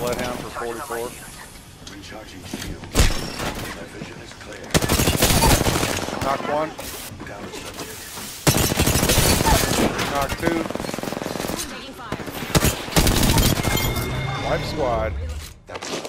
Bloodhound for 44. Recharging shield. My vision is clear. Knocked one. Down subject. Knocked two. Taking fire. Wipe squad. That was